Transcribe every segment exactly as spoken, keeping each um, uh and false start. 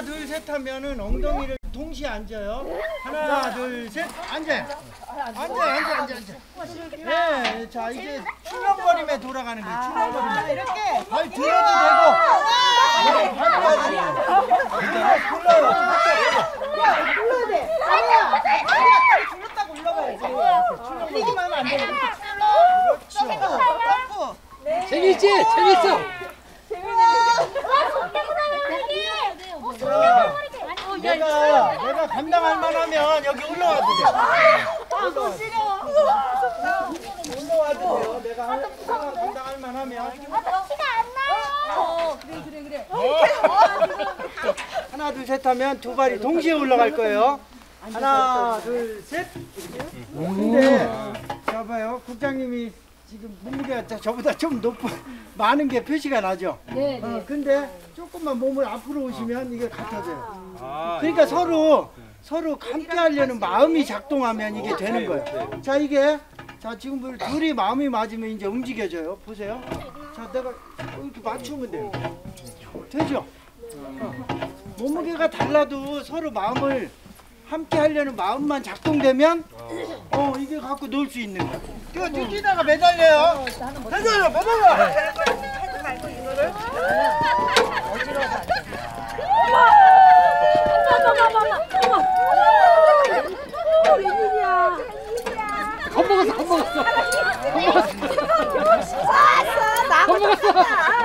하나, 둘, 셋 하면은 엉덩이를 동시에 앉아요. 하나, 둘, 셋, 앉아. 앉아, 앉아, 앉아, 앉아. 네, 자, 이제 출렁거림에 돌아가는 거예요. 출렁거림에. 이렇게. 발 들어도 되고. 네, 발 들어도 되고. 굴러요. 야, 굴러야 돼. 아니야. 다리 굴렀다고 올라가야지. 흘리기만 하면 안 돼. 그렇죠. 점프. 재밌지? 재밌어. 내가 내가 감당할 만하면 여기 올라와도 돼. 올라와도 돼요. 내가 감당할 만하면. 그래 그래 그래. 하나 둘 셋 하면 두 발이 동시에 올라갈 거예요. 하나 둘 셋. 근데 봐봐요. 국장님이 지금 몸무게가 저보다 좀 높은 많은 게 표시가 나죠. 네, 네. 어, 근데 조금만 몸을 앞으로 오시면 이게 같아져요. 그러니까 서로 서로 함께 하려는 마음이 작동하면 이게 되는 거예요. 자, 이게 자 지금 둘이 마음이 맞으면 이제 움직여져요. 보세요. 자, 내가 이렇게 맞추면 돼요. 되죠? 어. 몸무게가 달라도 서로 마음을 함께 하려는 마음만 작동되면 어 이게 갖고 놀 수 있는 거야. 뛰어 뛰다가 매달려요. 매달려, 매달려. 하지 말고 이거를. 겁먹었어, 겁먹었어. 겁먹었어. 겁먹었어.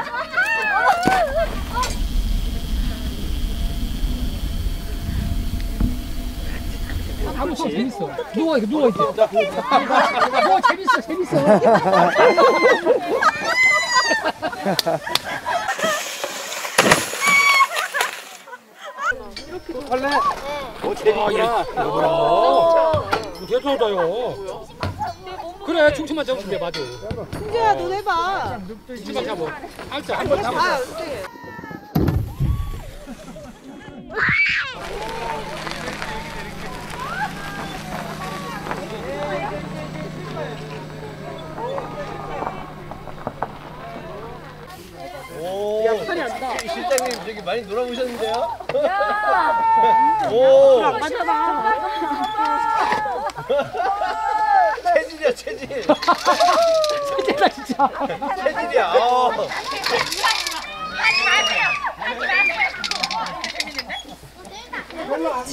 아무튼 재밌어. 누워 있어, 누워 있어. 누워 재밌어, 재밌어. 할래? 어, 재밌구나. 대단하다요. 그래, 중심만 잡으면 돼, 맞아. 승재야, 너 해봐. 중심만 잡아. 알자, 한번 잡아. 오, 실장님 저기 많이 놀아보셨는데요? 야! 오, 맞아봐. 체질이야, 체질. 진짜 진짜. 체질이야. 어. 별로 안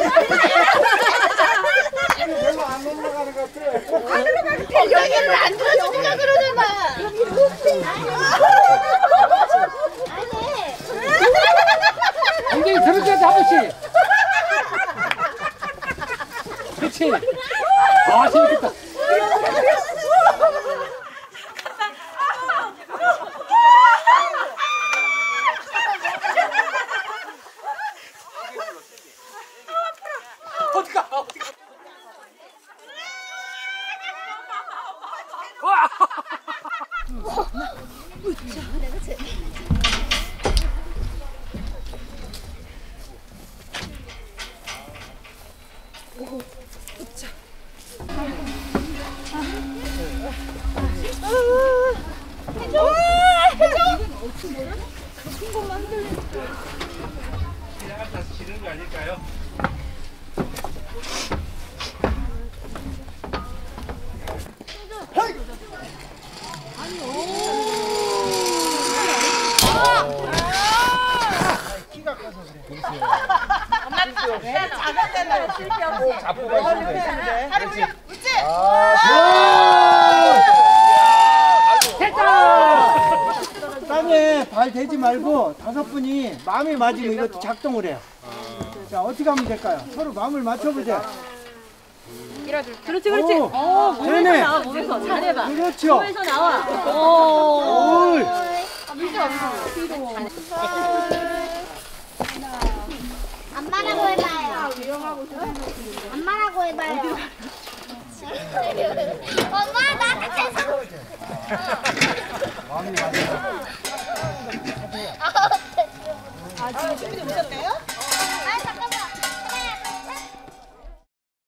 별로 안 올라가는 것 같아. 여기를 안 들어주니까 그러잖아. 굉장히 들어줘야지, 한 번씩. 그렇지. 아, 재밌겠다. 어디가? 어디가? 와! 오, 으쌰. 해줘! 해줘! 큰 것만 흔들리니까. 그냥 다시 지는 거 아닐까요? 키가 커서 그래. 엄마 작은 데는 쓸데없이. 잡고 가시면 돼. 다리 물려. 웃지? 됐다! 땅에 발 대지 말고 다섯 분이 마음이 맞으면 이것도 작동을 해요. 자, 어떻게 하면 될까요? 서로 마음을 맞춰보자. 그렇지, 그렇지. 오, 어, 몸에서 되네. 나와, 몸에서. 잘해봐. 그렇죠. 몸에서 나와. 오. 올. 아, 민수야, 민수. 뒤로. 엄마라고 해봐요. 엄마라고 해봐요. 엄마 나한테서. 마음이 맞아. 아, 지금 준비 오셨네요?